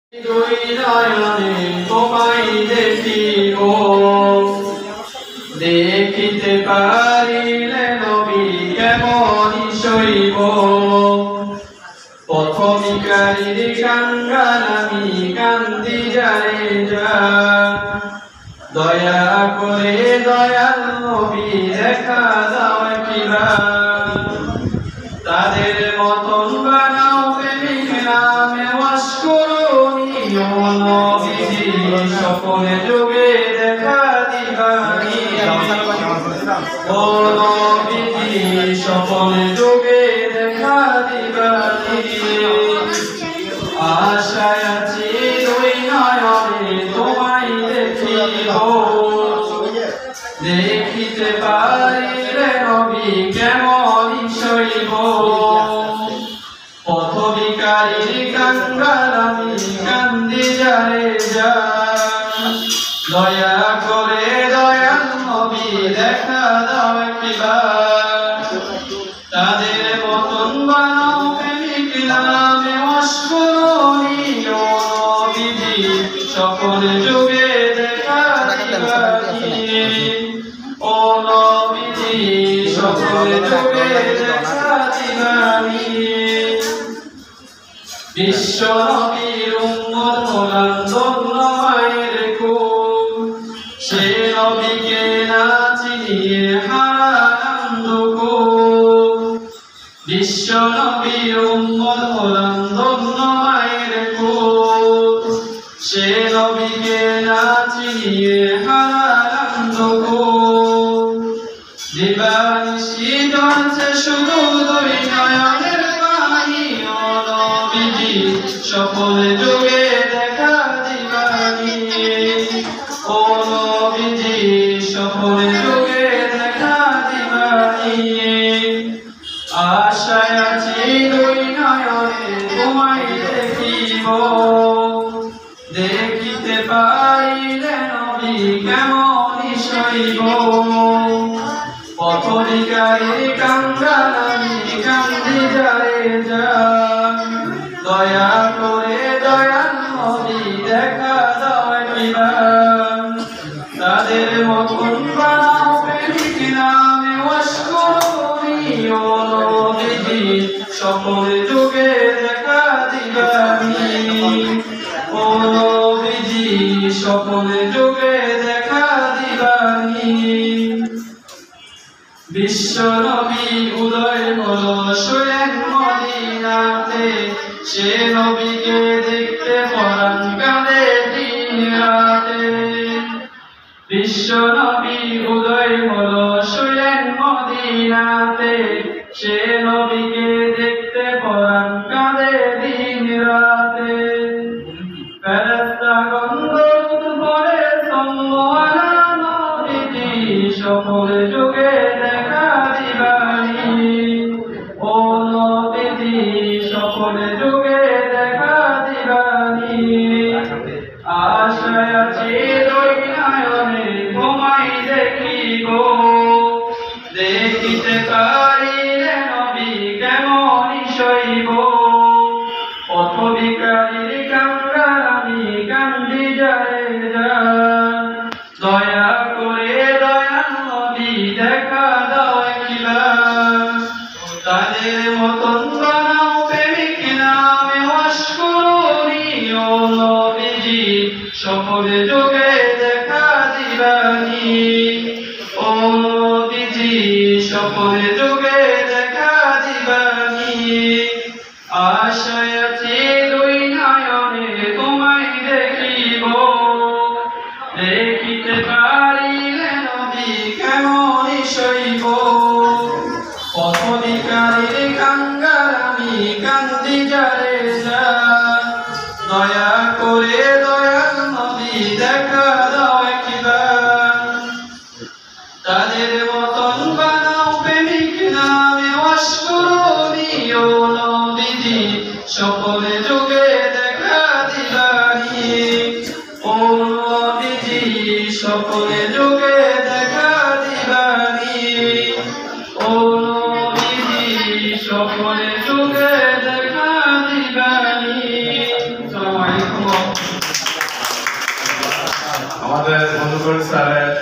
দুই নয়নে তোমায় দেখিব, দেখিতে পারিলে নবী কেমন শৈব। পথমিকারীর কাঙ্গাল আমি কান্দি যারে যা, দয়া করে দয়াল নবী দেখা দাও একবার। তাদের মতন বানাও প্রেমিক নামে ওয়াজ করুনি, ও নবীজি সকলে যুগে দেখা দিবানি। ও নবীজি সকলে যুগে দেখা দিবানি। আশায় আছি দুই নয়নে তোমায় দেখিব, দেখিতে পারিলে নবী কেমন শৈব। পথবিকারীর কাঙ্গাল আমি কান্দি যারে যা, দয়া করে দয়াল নবী দেখা দাও একবার। তাদের মতন বানাও প্রেমিক নামে ওয়াজ করুনি, ও নবীজি সকল যুগে দেখা দিবানি। ও নবীজি সকল যুগে দেখা দিবানি। বিশ্ব নবীর উম্মত হলাম ধন্য মায়ের কুল, সে নবীকে না চিনিয়ে হারালাম দুকুল। বিশ্ব নবীর উম্মত হলাম ধন্য মায়ের কুল, সে নবীকে না চিনিয়ে হারালাম দুকুল। দিবানিশি জ্বলছে শুধু দুই নয়নের পানি, ও নবীজি সকলে যুগে দেখা দিবানি। ও নবীজি সকলে যুগে দেখা দিবানি। আশায় আছি দুই নয়নে তোমায় দেখিব, দেখিতে পারিলে নবী কেমন শৈব। পথবিকারীর কাঙ্গাল আমি কান্দি যারে যা, দয়া করে দয়াল নবী দেখা দাও একবার। তাদের মতন বানাও প্রেমিক নামে ওয়াজ করুনি, ও নবীজি সকল যুগে দেখা দিবানি। ও নবীজি সকল যুগে দেখা দিবানি। বিশ্ব নবী উদয় হলো স্বয়ং মদিনাতে, সে নবীকে দেখতে পরাণ কাঁদে দিন রাতে। বিশ্ব নবী উদয় হলো স্বয়ং মদিনাতে, সে নবীকে দেখতে পরাণ কাঁদে দিন রাতে। ফেরেশতাগণ দরুদ পড়ে সাল্লাল্লাহু আলা নবীজি সকল যুগে দেখা দিবানি। ও নবীজি সকল যুগে দেখা দিবানি। আশায় আছি দুই নয়নে তোমায় দেখিব, দেখিতে পারিলে নবী কেমন শৈব। পথবিকারীর কাঙ্গাল আমি কান্দি যারে যা, দয়া করে দয়াল নবী দেখা দাও একবার। তাদের মতন বানাও প্রেমিক নামে ওয়াজ করুনি, ও নবীজি সকল যুগে দেখা দিবানি। ও নবীজি সকল যুগে দেখা দিবানি। আশায় আছি দুই নয়নে তোমায় দেখিব, দেখিতে পারিলে নবী কেমন শৈব। পথবিকারীর কাঙ্গাল আমি কান্দি যারে যা, দয়া করে দয়াল নবী দেখা দাও একবার। তাদের মতন বানাও প্রেমিক নামে ওয়াজ করুনি, ও নবীজি সকলে যুগে দেখা দিবানি। ও নবীজি সকলে যুগে দেখা দিবানি। ও নবীজি সকলে যুগে দেখা দিবানি। আসসালামু আলাইকুম। আমাদের মধুকর স্যারের